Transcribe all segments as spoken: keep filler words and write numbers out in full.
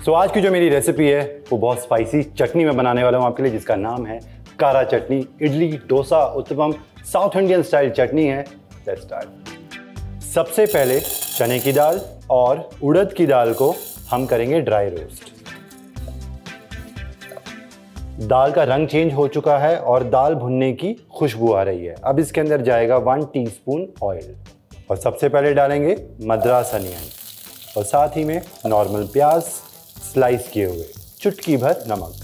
तो आज की जो मेरी रेसिपी है वो बहुत स्पाइसी चटनी में बनाने वाला हूँ आपके लिए, जिसका नाम है Kara chutney. Idli, dosa, uttapam, South Indian style chutney है। Let's start. सबसे पहले चने की दाल और उड़द की दाल को हम करेंगे ड्राई रोस्ट। दाल का रंग चेंज हो चुका है और दाल भुनने की खुशबू आ रही है। अब इसके अंदर जाएगा वन टीस्पून ऑयल और सबसे पहले डालेंगे मद्रास अनियन और साथ ही में नॉर्मल प्याज स्लाइस किए हुए, चुटकी भर नमक।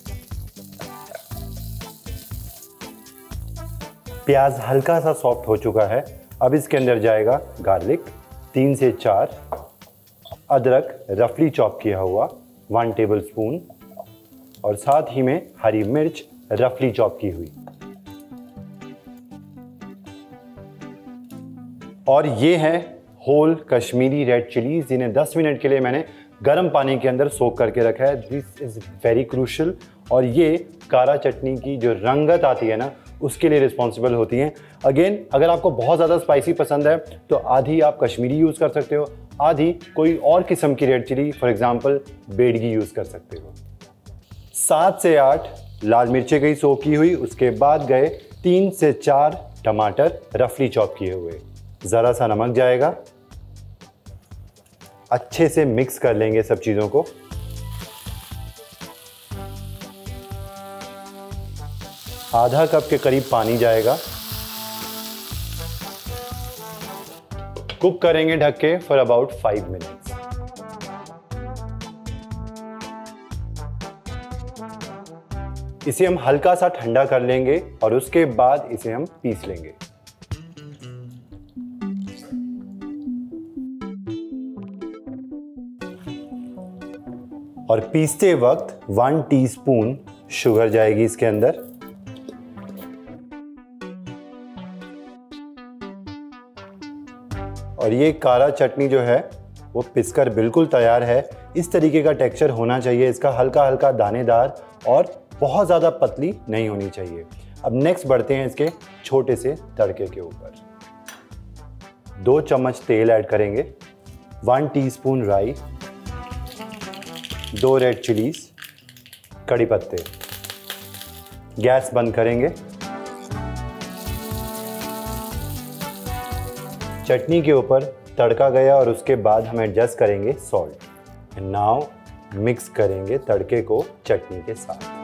प्याज हल्का सा सॉफ्ट हो चुका है। अब इसके अंदर जाएगा गार्लिक तीन से चार, अदरक रफली चॉप किया हुआ वन टेबलस्पून और साथ ही में हरी मिर्च रफली चॉप की हुई। और ये है होल कश्मीरी रेड चिलीज, जिन्हें दस मिनट के लिए मैंने गर्म पानी के अंदर सोक करके रखा है। दिस इज वेरी क्रूशियल और ये कारा चटनी की जो रंगत आती है ना, उसके लिए रिस्पॉन्सिबल होती हैं। अगेन, अगर आपको बहुत ज़्यादा स्पाइसी पसंद है तो आधी आप कश्मीरी यूज़ कर सकते हो, आधी कोई और किस्म की red chilli, for example Byadgi use कर सकते हो। सात से आठ लाल मिर्चें गई सोक की हुई, उसके बाद गए तीन से चार टमाटर रफली चॉप किए हुए, ज़रा सा नमक जाएगा। अच्छे से मिक्स कर लेंगे सब चीज़ों को। आधा कप के करीब पानी जाएगा। कुक करेंगे ढक के फॉर अबाउट फाइव मिनट्स। इसे हम हल्का सा ठंडा कर लेंगे और उसके बाद इसे हम पीस लेंगे। और पीसते वक्त वन टीस्पून शुगर जाएगी इसके अंदर। और ये कारा चटनी जो है वो पिसकर बिल्कुल तैयार है। इस तरीके का टेक्सचर होना चाहिए इसका, हल्का हल्का दानेदार और बहुत ज़्यादा पतली नहीं होनी चाहिए। अब नेक्स्ट बढ़ते हैं इसके छोटे से तड़के के ऊपर। दो चम्मच तेल ऐड करेंगे, वन टीस्पून राई, दो रेड चिलीज, कड़ी पत्ते। गैस बंद करेंगे। चटनी के ऊपर तड़का गया और उसके बाद हम एडजस्ट करेंगे सॉल्ट। नाउ मिक्स करेंगे तड़के को चटनी के साथ।